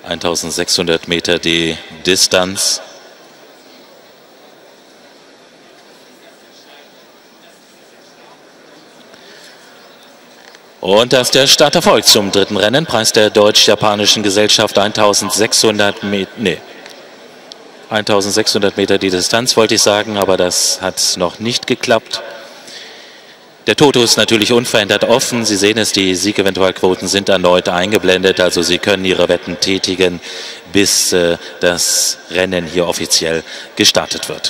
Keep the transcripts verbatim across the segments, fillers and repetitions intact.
eintausendsechshundert Meter die Distanz. Und dass der Start erfolgt zum dritten Rennen. Preis der deutsch-japanischen Gesellschaft eintausendsechshundert Meter. Nee. eintausendsechshundert Meter die Distanz, wollte ich sagen, aber das hat noch nicht geklappt. Der Toto ist natürlich unverändert offen. Sie sehen es, die Siegeventualquoten sind erneut eingeblendet. Also Sie können Ihre Wetten tätigen, bis äh, das Rennen hier offiziell gestartet wird.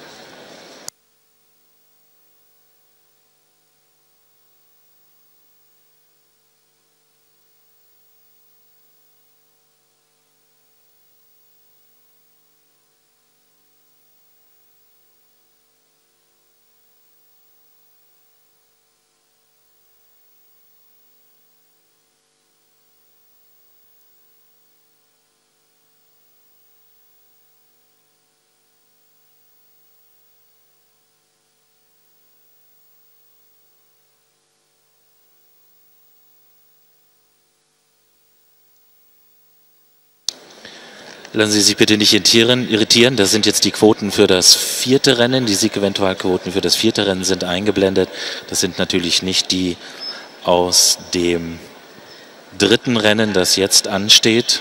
Lassen Sie sich bitte nicht irritieren, das sind jetzt die Quoten für das vierte Rennen. Die Siegeventualquoten für das vierte Rennen sind eingeblendet. Das sind natürlich nicht die aus dem dritten Rennen, das jetzt ansteht.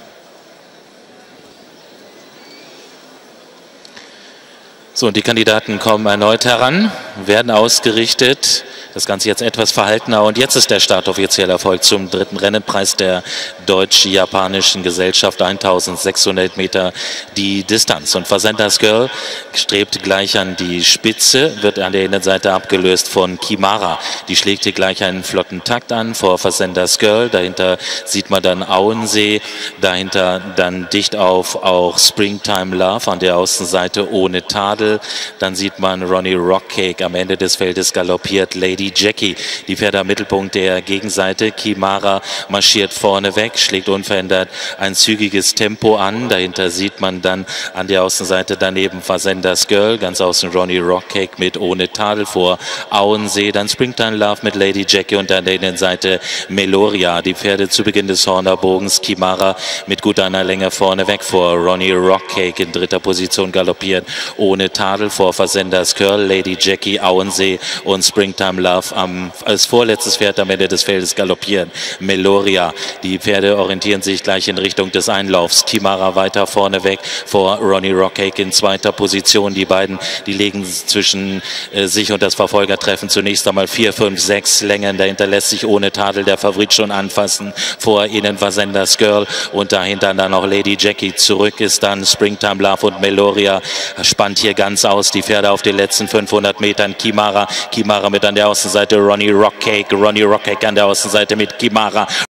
So, und die Kandidaten kommen erneut heran, werden ausgerichtet. Das Ganze jetzt etwas verhaltener. Und jetzt ist der Start offiziell erfolgt zum dritten Rennenpreis der deutsch-japanischen Gesellschaft. eintausendsechshundert Meter die Distanz. Und Fasendas Girl strebt gleich an die Spitze, wird an der Innenseite abgelöst von Kimara. Die schlägt hier gleich einen flotten Takt an vor Fasendas Girl. Dahinter sieht man dann Auensee. Dahinter dann dicht auf auch Springtime Love an der Außenseite ohne Tadel. Dann sieht man Ronnie Rockcake am Ende des Feldes galoppiert. Lady Jackie, die Pferde am Mittelpunkt der Gegenseite. Kimara marschiert vorne weg, schlägt unverändert ein zügiges Tempo an. Dahinter sieht man dann an der Außenseite daneben Fasendas Girl, ganz außen Ronnie Rockcake mit ohne Tadel vor Auensee. Dann Springtime Love mit Lady Jackie und an der Innenseite Meloria. Die Pferde zu Beginn des Hornerbogens. Kimara mit gut einer Länge vorne weg vor Ronnie Rockcake in dritter Position galoppiert ohne Tadel vor Fasendas Girl, Lady Jackie, Auensee und Springtime Love am, als vorletztes Pferd am Ende des Feldes galoppieren. Meloria. Die Pferde orientieren sich gleich in Richtung des Einlaufs. Kimara weiter vorne weg vor Ronnie Rockcake in zweiter Position. Die beiden, die legen zwischen äh, sich und das Verfolgertreffen zunächst einmal vier, fünf, sechs Längen. Dahinter lässt sich ohne Tadel der Favorit schon anfassen. Vor ihnen Fasendas Girl und dahinter dann noch Lady Jackie. Zurück ist dann Springtime Love und Meloria. Spannt hier ganz aus. Die Pferde auf den letzten fünfhundert Metern. Kimara. Kimara mit an der Außenseite Ronnie Rockcake, Ronnie Rockcake an der Außenseite mit Kimara.